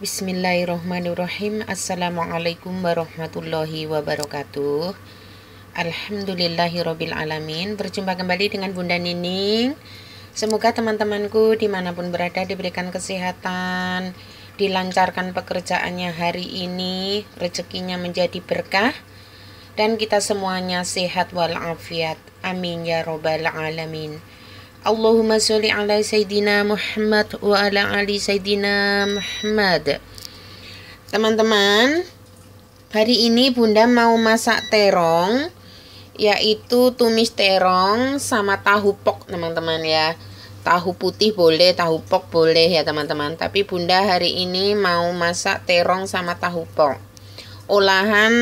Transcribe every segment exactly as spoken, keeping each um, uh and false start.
Bismillahirrahmanirrahim. Assalamualaikum warahmatullahi wabarakatuh. Alhamdulillahirabbil alamin. Berjumpa kembali dengan Bunda Nining. Semoga teman-temanku dimanapun berada diberikan kesehatan, dilancarkan pekerjaannya hari ini, rezekinya menjadi berkah, dan kita semuanya sehat walafiat. Amin ya robbal alamin. Allahumma sholli ala Sayyidina Muhammad wa ala ali Sayyidina Muhammad. Teman-teman, hari ini Bunda mau masak terong, yaitu tumis terong sama tahu pok, teman-teman ya. Tahu putih boleh, tahu pok boleh ya teman-teman. Tapi Bunda hari ini mau masak terong sama tahu pok. Olahan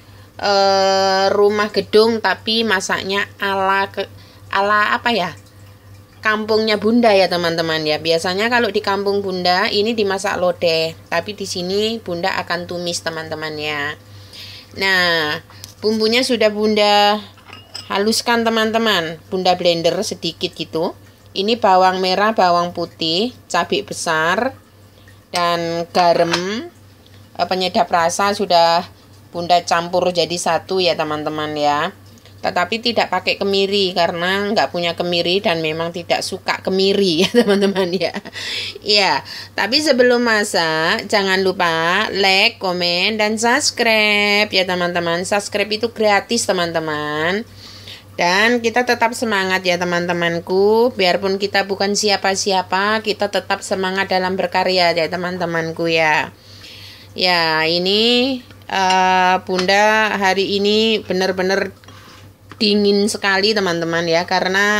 eh, rumah gedung, tapi masaknya ala ke, ala apa ya? Kampungnya Bunda ya teman-teman ya. Biasanya kalau di kampung Bunda ini dimasak lodeh, tapi di sini Bunda akan tumis teman-teman ya. Nah, bumbunya sudah Bunda haluskan teman-teman. Bunda blender sedikit gitu. Ini bawang merah, bawang putih, cabai besar, dan garam, penyedap rasa sudah Bunda campur jadi satu ya teman-teman ya. Tetapi tidak pakai kemiri karena nggak punya kemiri dan memang tidak suka kemiri ya teman-teman ya. Ya, tapi sebelum masak jangan lupa like, komen, dan subscribe ya teman-teman. Subscribe itu gratis teman-teman. Dan kita tetap semangat ya teman-temanku. Biarpun kita bukan siapa-siapa, kita tetap semangat dalam berkarya ya teman-temanku ya. Ya, ini uh, Bunda hari ini benar-benar dingin sekali teman-teman ya, karena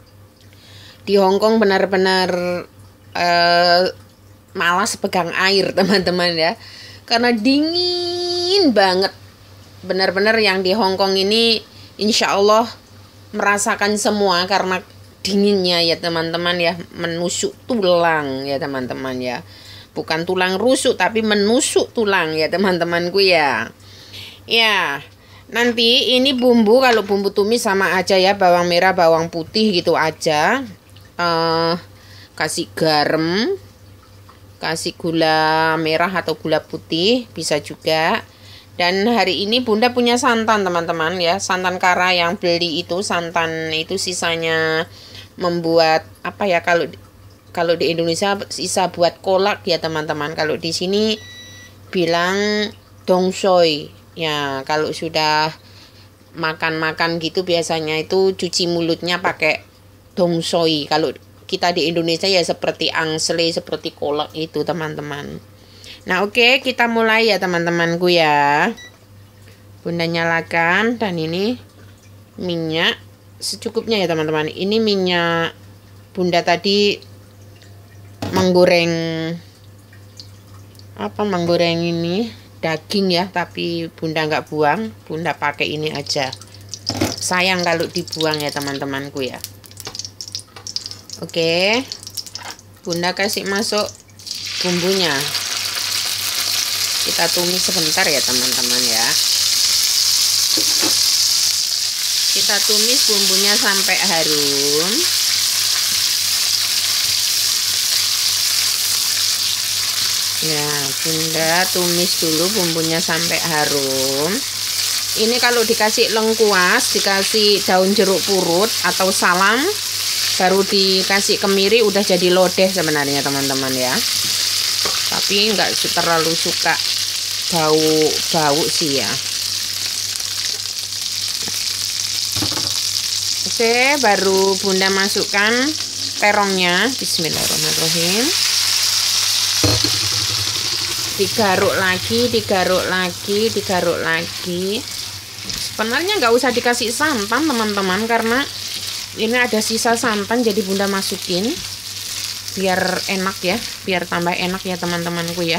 di Hongkong benar-benar uh, malas pegang air teman-teman ya, karena dingin banget. Benar-benar yang di Hongkong ini insya Allah merasakan semua karena dinginnya ya teman-teman ya, menusuk tulang ya teman-teman ya, bukan tulang rusuk tapi menusuk tulang ya teman-temanku ya. Ya, nanti ini bumbu, kalau bumbu tumis sama aja ya, bawang merah, bawang putih gitu aja. Uh, kasih garam, kasih gula merah atau gula putih bisa juga. Dan hari ini Bunda punya santan teman-teman ya, santan kara yang beli itu, santan itu sisanya membuat apa ya, kalau kalau di Indonesia sisa buat kolak ya teman-teman. Kalau di sini bilang dongsoy. Ya, kalau sudah makan-makan gitu biasanya itu cuci mulutnya pakai dongsoy. Kalau kita di Indonesia ya seperti angsle, seperti kolak itu teman-teman. Nah, oke, okay, kita mulai ya teman-temanku ya. Bunda nyalakan, dan ini minyak secukupnya ya teman-teman. Ini minyak Bunda tadi menggoreng apa? Menggoreng ini daging ya, tapi Bunda nggak buang, Bunda pakai ini aja. Sayang kalau dibuang ya teman-temanku ya. Oke, Bunda kasih masuk bumbunya. Kita tumis sebentar ya teman-teman ya. Kita tumis bumbunya sampai harum. Ya, Bunda tumis dulu bumbunya sampai harum. Ini kalau dikasih lengkuas, dikasih daun jeruk purut atau salam, baru dikasih kemiri, udah jadi lodeh sebenarnya teman-teman ya. Tapi nggak terlalu suka bau-bau sih ya. Oke, baru Bunda masukkan terongnya. Bismillahirrahmanirrahim. Digaruk lagi, digaruk lagi, digaruk lagi. Sebenarnya nggak usah dikasih santan teman-teman, karena ini ada sisa santan, jadi Bunda masukin biar enak ya, biar tambah enak ya teman-temanku ya.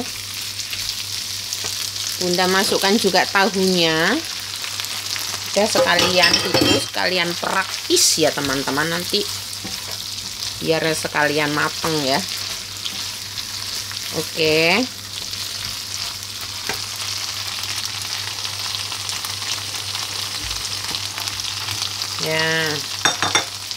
Bunda masukkan juga tahunya. Udah sekalian itu, sekalian praktis ya teman-teman, nanti biar sekalian mateng ya. Oke. Ya,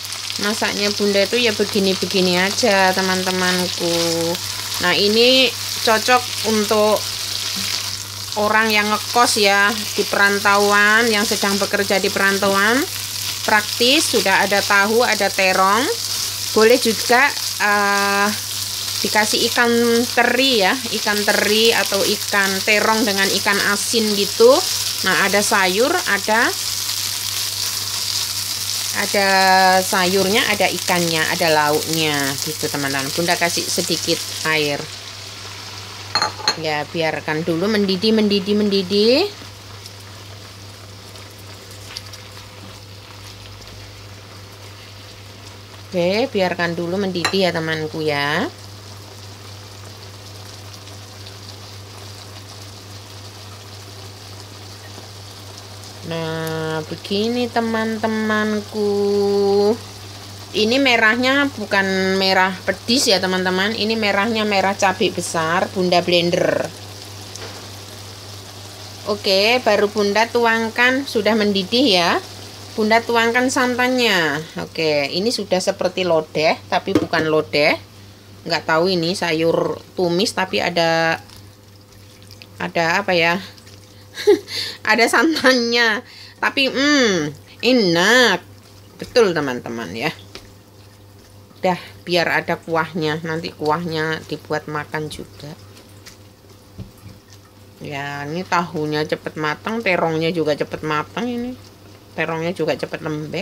masaknya Bunda itu ya begini-begini aja teman-temanku. Nah, ini cocok untuk orang yang ngekos ya, di perantauan, yang sedang bekerja di perantauan. Praktis, sudah ada tahu, ada terong. Boleh juga uh, dikasih ikan teri ya, ikan teri atau ikan terong dengan ikan asin gitu. Nah, ada sayur, ada ada sayurnya, ada ikannya, ada lauknya gitu teman-teman. Bunda kasih sedikit air ya, biarkan dulu mendidih mendidih mendidih. Oke, biarkan dulu mendidih ya temanku ya. Nah, begini teman-temanku. Ini merahnya bukan merah pedis ya teman-teman. Ini merahnya merah cabai besar, Bunda blender. Oke, baru Bunda tuangkan, sudah mendidih ya. Bunda tuangkan santannya. Oke, ini sudah seperti lodeh, tapi bukan lodeh. Nggak tahu ini sayur tumis, tapi ada ada apa ya? Ada santannya, tapi hmm enak betul teman-teman ya. Udah, biar ada kuahnya, nanti kuahnya dibuat makan juga ya. Ini tahunya cepet matang, terongnya juga cepet matang. Ini terongnya juga cepet lembek.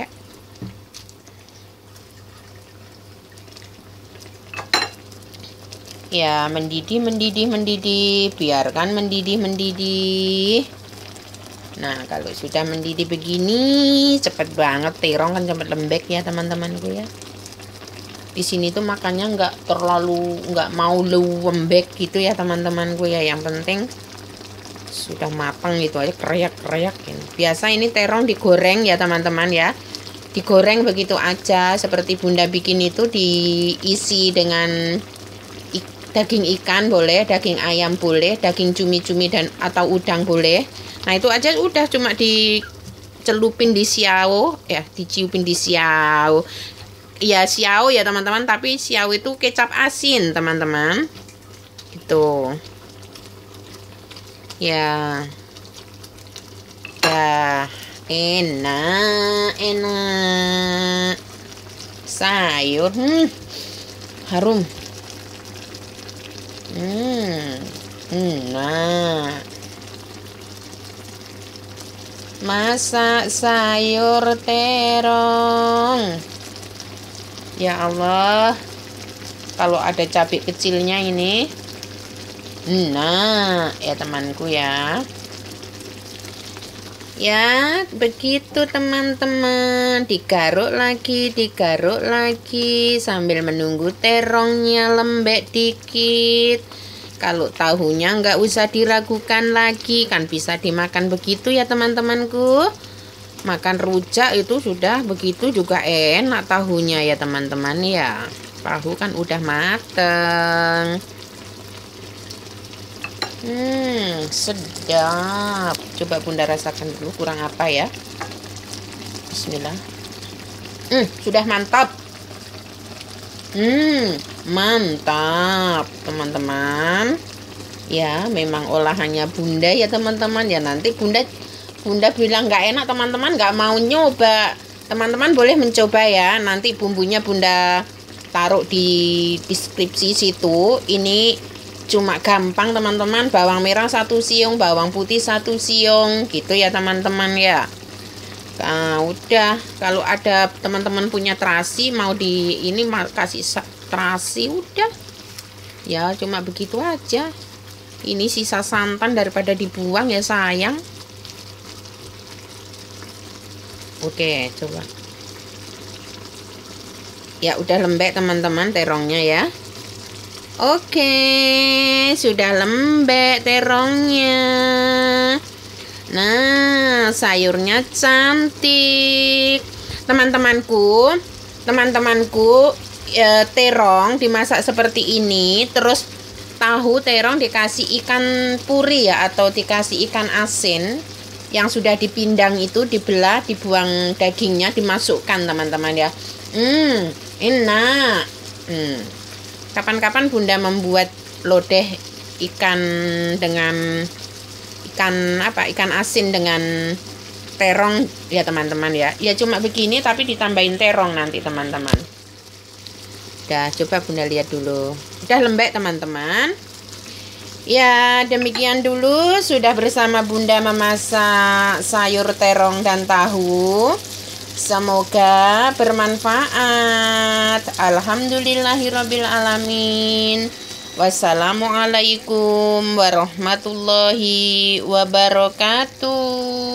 Ya, mendidih mendidih mendidih, biarkan mendidih mendidih. Nah, kalau sudah mendidih begini cepet banget, terong kan cepet lembek ya teman-temanku ya. Di sini tuh makannya nggak terlalu, nggak mau lembek gitu ya teman-temanku ya. Yang penting sudah matang gitu aja, kreyak-kreyak ini. Biasa ini terong digoreng ya teman-teman ya. Digoreng begitu aja, seperti Bunda bikin itu, diisi dengan daging ikan boleh, daging ayam boleh, daging cumi-cumi dan atau udang boleh. Nah, itu aja udah, cuma dicelupin di siau ya, diciupin di siau. Ya siau ya teman-teman, tapi siau itu kecap asin teman-teman. Gitu. Ya. Ya, enak, enak. Sayur, hmm, harum. Hmm, nah, masak sayur terong. Ya Allah, kalau ada cabai kecilnya ini. Nah, ya temanku ya. Ya, begitu teman-teman. Digaruk lagi, digaruk lagi sambil menunggu terongnya lembek dikit. Kalau tahunya nggak usah diragukan lagi, kan bisa dimakan begitu ya teman-temanku. Makan rujak itu sudah begitu juga enak tahunya ya teman-teman ya. Tahu kan udah mateng. Hmm, sedap. Coba Bunda rasakan dulu kurang apa ya. Bismillah. Hmm, sudah mantap. Hmm, mantap teman-teman. Ya, memang olahannya Bunda ya teman-teman ya. Nanti Bunda Bunda bilang nggak enak teman-teman, nggak mau nyoba. Teman-teman boleh mencoba ya. Nanti bumbunya Bunda taruh di deskripsi situ. Ini cuma gampang teman-teman, bawang merah satu siung, bawang putih satu siung gitu ya teman-teman ya. Nah, udah, kalau ada teman-teman punya terasi mau di ini kasih terasi, udah ya, cuma begitu aja. Ini sisa santan daripada dibuang ya sayang. Oke, coba ya, udah lembek teman-teman terongnya ya. Oke, sudah lembek terongnya. Nah, sayurnya cantik. Teman-temanku, teman-temanku, e, terong dimasak seperti ini, terus tahu terong dikasih ikan puri ya, atau dikasih ikan asin yang sudah dipindang itu, dibelah, dibuang dagingnya, dimasukkan teman-teman ya. Hmm, enak. Hmm. Kapan-kapan Bunda membuat lodeh ikan dengan ikan apa ikan asin dengan terong ya teman-teman ya. Ya cuma begini tapi ditambahin terong nanti teman-teman. Udah, coba Bunda lihat dulu. Udah lembek teman-teman. Ya, demikian dulu sudah bersama Bunda memasak sayur terong dan tahu. Semoga bermanfaat. Alhamdulillahirabbil alamin. Wassalamualaikum warahmatullahi wabarakatuh.